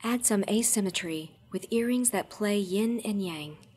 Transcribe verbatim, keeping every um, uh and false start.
Add some asymmetry with earrings that play yin and yang.